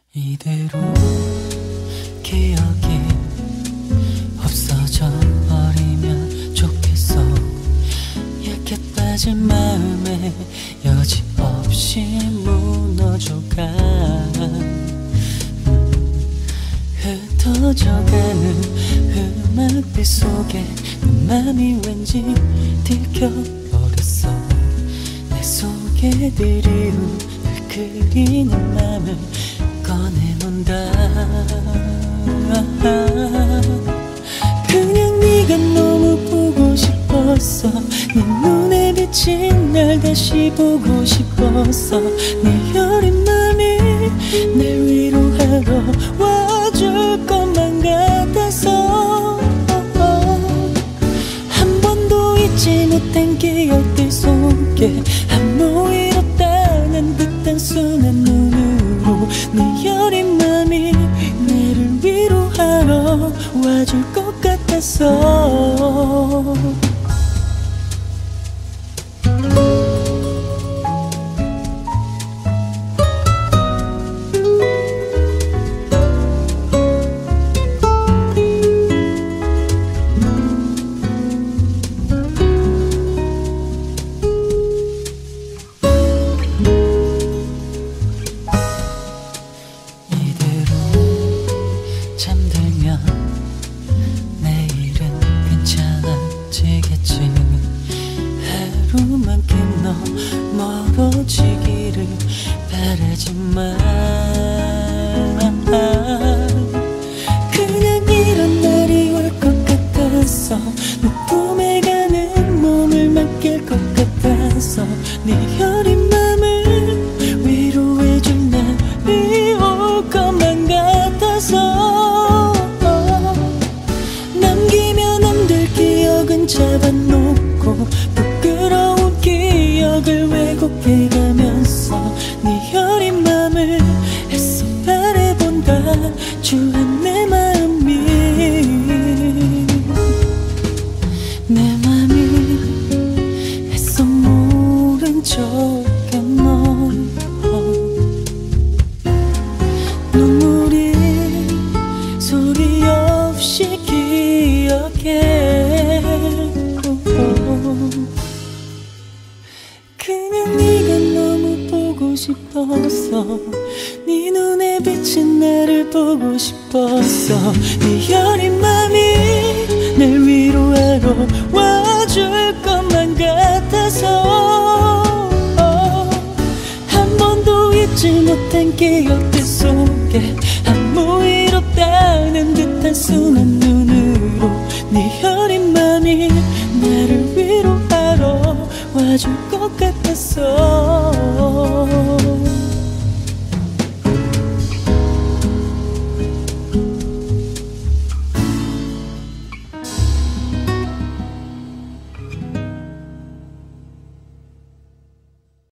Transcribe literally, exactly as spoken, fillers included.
이대로 기억이 없어져 버리면 좋겠어. 약해 빠진 마음에 여지없이 무너져가. 흩어져가는 음악빛 속에 내 맘이 왠지 들켜버렸어. 내 속에 드리운 늘 그리는 맘을 꺼내놓는다. 그냥 네가 너무 보고 싶었어. 네 눈에 비친 날 다시 보고 싶었어. 네 여린 맘이 날 위로하러 와줄 것만 같아서. 한 번도 잊지 못한 기억들 속에 아무 일 없다는 듯한 순한 눈으로 네 여린 맘이 나를 위로하러 와줄 것 같아서. 잠들면 내일은 괜찮아지겠지. 하루만큼 너 멀어지기를 바라지만 그냥 이런 날이 올 것 같아서 내 품에 가는 몸을 맡길 것 같아서 네 여린 맘을 위로해줄 날이 올 것만 같아서. 남기면 안 될 기억은 잡아놓고 부끄러운 기억을 왜곡해가면서 네 여린 맘을 애써 바라본다. 주한 내 마음이 내 맘이 애써 모른 척해 너. 눈물이 소리 없이 기억해. 그냥 네가 너무 보고 싶어서 네 눈에 비친 나를 보고 싶어서 네 여린 맘이 날 위로하러 와줄 것만 같아서. 한 번도 잊지 못한 기억들 속에 아무 일 없다는 듯한 순한